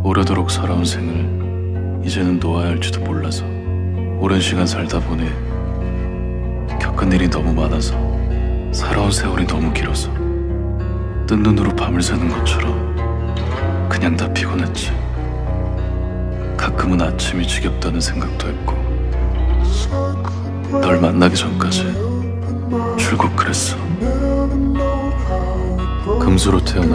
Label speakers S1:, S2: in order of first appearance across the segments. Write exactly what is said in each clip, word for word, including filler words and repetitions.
S1: 오래도록 살아온 생을 이제는 놓아야 할지도 몰라서 오랜 시간 살다 보니 겪은 일이 너무 많아서 살아온 세월이 너무 길어서 뜬 눈으로 밤을 새는 것처럼 그냥 다 피곤했지. 가끔은 아침이 지겹다는 생각도 했고 널 만나기 전까지 줄곧 그랬어. 금수로 태어나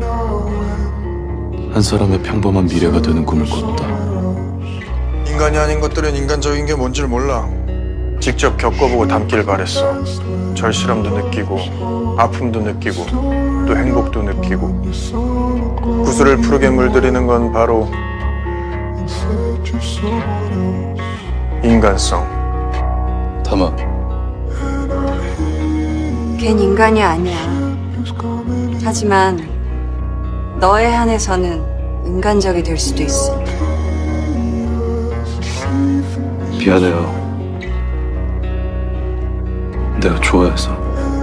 S1: 한 사람의 평범한 미래가 되는 꿈을 꿨다.
S2: 인간이 아닌 것들은 인간적인 게 뭔지를 몰라. 직접 겪어보고 닮길 바랬어. 절실함도 느끼고 아픔도 느끼고 또 행복도 느끼고 구슬을 푸르게 물들이는 건 바로 인간성.
S1: 담아.
S3: 걘 인간이 아니야. 하지만 너에 한해서는 인간적이 될 수도 있어.
S1: 미안해요. 내가 좋아해서.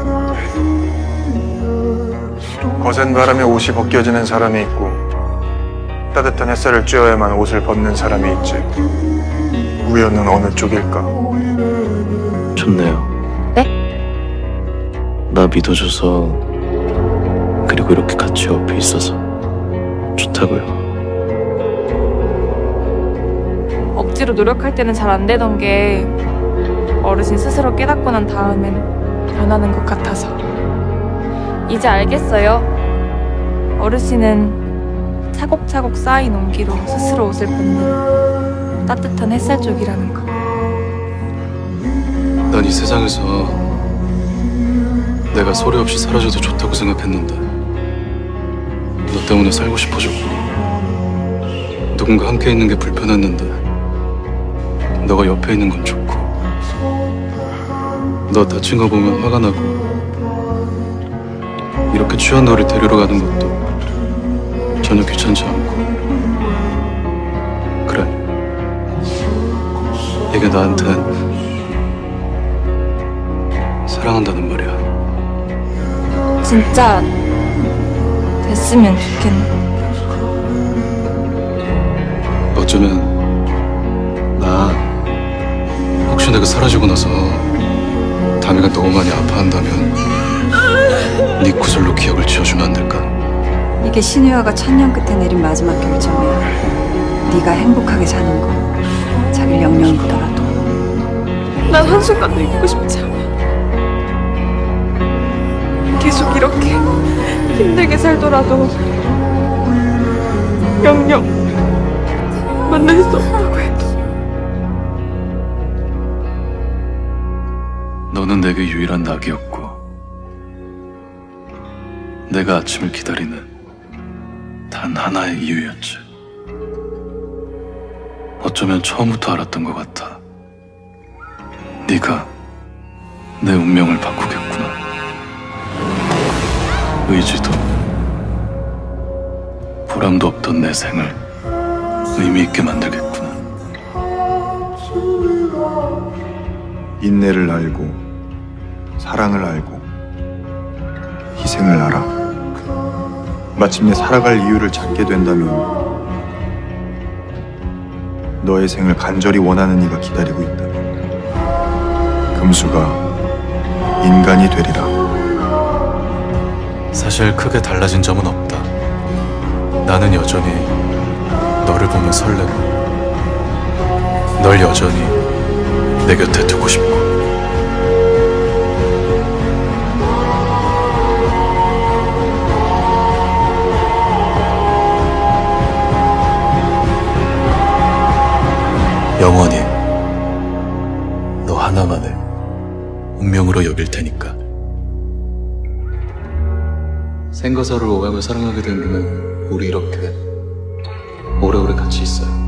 S2: 거센 바람에 옷이 벗겨지는 사람이 있고 따뜻한 햇살을 쬐어야만 옷을 벗는 사람이 있지. 우연은 어느 쪽일까?
S1: 좋네요.
S3: 네?
S1: 나 믿어줘서, 그리고 이렇게 같이 옆에 있어서 좋다고요.
S4: 억지로 노력할 때는 잘 안 되던 게 어르신 스스로 깨닫고 난 다음엔 변하는 것 같아서. 이제 알겠어요. 어르신은 차곡차곡 쌓인 온기로 스스로 옷을 벗는 따뜻한 햇살 쪽이라는 거.
S1: 난 이 세상에서 내가 소리 없이 사라져도 좋다고 생각했는데 너 때문에 살고 싶어졌고 누군가 함께 있는 게 불편했는데 너가 옆에 있는 건 좋고 너 다친 거 보면 화가 나고 이렇게 취한 너를 데리러 가는 것도 전혀 귀찮지 않고. 그래, 이게 나한텐 사랑한다는 말이야.
S4: 진짜 됐으면 좋겠네.
S1: 어쩌면 나 혹시 내가 사라지고 나서 다미가 너무 많이 아파한다면 네 구슬로 기억을 지워주면 안 될까?
S3: 이게 신우여가 천년 끝에 내린 마지막 결정이야. 네가 행복하게 사는 거 자기를 영영 있더라도.
S4: 난 한순간도 잊고 싶지 않아. 계속 이렇게 힘들게 살더라도 영영 만날 수 없다고 해도.
S1: 너는 내게 유일한 낙이었고 내가 아침을 기다리는 단 하나의 이유였지. 어쩌면 처음부터 알았던 것 같아. 네가 내 운명을 바꾸겠구나. 의지도 보람도 없던 내 생을 의미 있게 만들겠구나.
S2: 인내를 알고 사랑을 알고 희생을 알아. 마침내 살아갈 이유를 찾게 된다면 너의 생을 간절히 원하는 이가 기다리고 있다. 금수가 인간이 되리라.
S1: 사실 크게 달라진 점은 없다. 나는 여전히 너를 보면 설레고 널 여전히 내 곁에 두고 싶고. 영원히 너 하나만을 운명으로 여길 테니까. 생과 사를 오가며 사랑하게 된 김에 우리 이렇게 오래오래 같이 있어요.